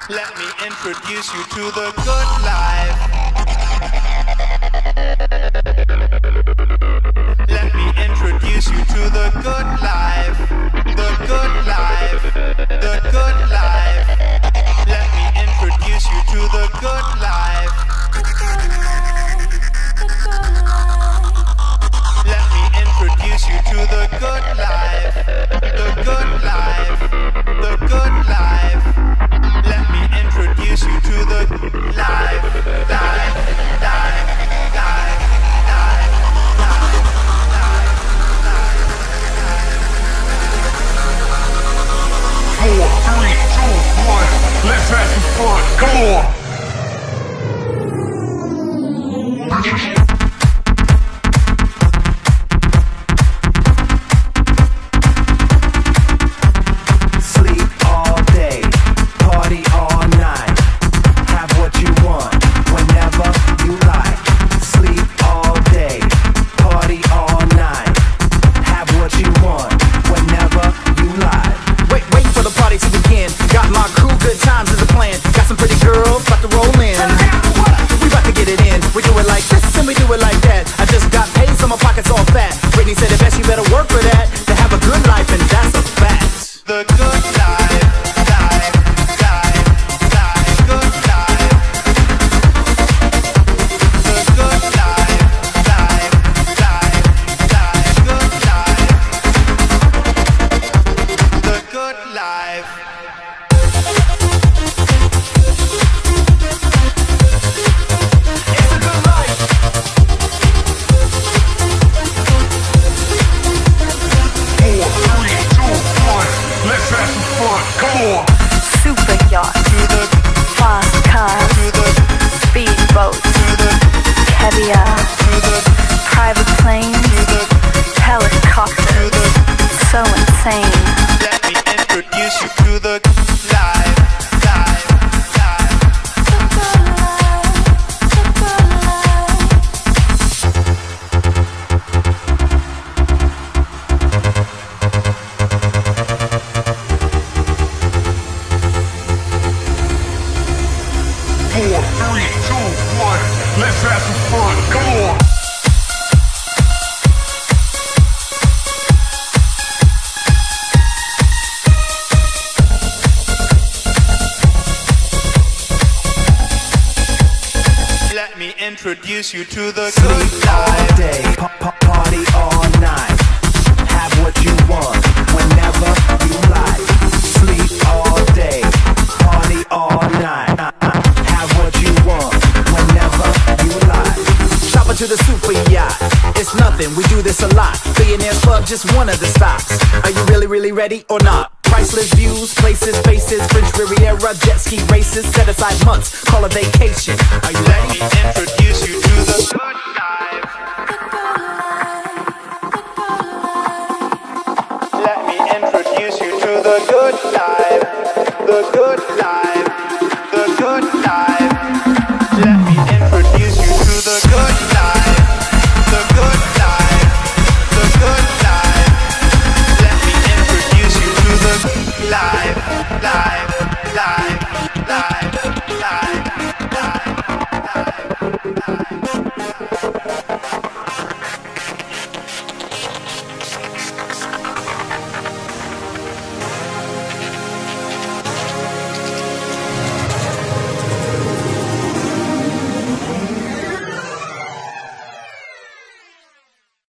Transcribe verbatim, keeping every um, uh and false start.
Let me introduce you to the good life. Let me introduce you to the good life. The good life. The good life. Let me introduce you to the good life. Let me introduce you to the good life. The good life. The good life. Let me introduce you to the life. Life. Life. Life. Four, three, two, one. Let's have some fun. Come on. Introduce you to the good life. All day, party all night. Have what you want whenever you like. Sleep all day, party all night. Have what you want whenever you like. Chopper to the super yacht. It's nothing, we do this a lot. Billionaires Club, just one of the stops. Are you really, really ready or not? Priceless views, places, faces, French Riviera, jet ski races. Set aside months, call a vacation. Are you ready? Let me introduce you to the good life. Let me introduce you to the good life. The good life.